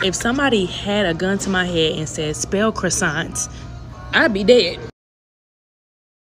if somebody had a gun to my head and said spell croissants, I'd be dead.